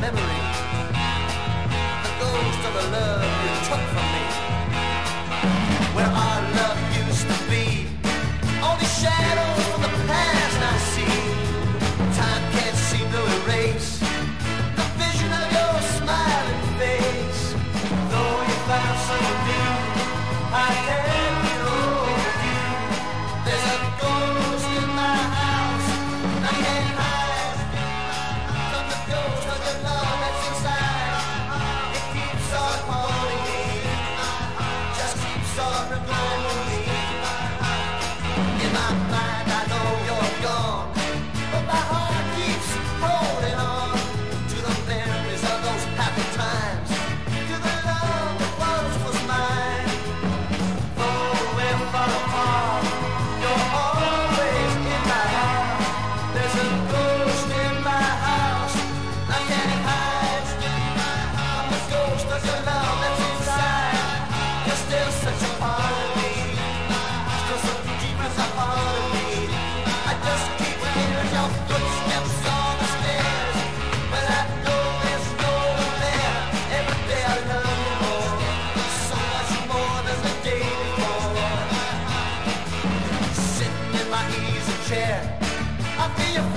memory, the ghost of a love you took from me. Where our love used to be, only shadows from the past I see. Time can't seem to erase the vision of your smiling face. Though you found someone new, I can't get over you. There's a ghost in my house, I can't hide from the ghost of the love that's inside. It keeps on haunting me, just keeps on reminding me. In my mind I know you're gone, but my heart keeps holding on to the memories of those happy times, to the love that once was mine. Though we're far apart, you're always in my heart. There's a ghost in my house, I can't hide from the ghost of your love that's inside. You're still such a part of me, still so deep as a part of me. I just keep hearing your footsteps on the stairs, but I know there's no one there. Every day I love you more, so much more than the day before. Sitting in my easy chair, I feel your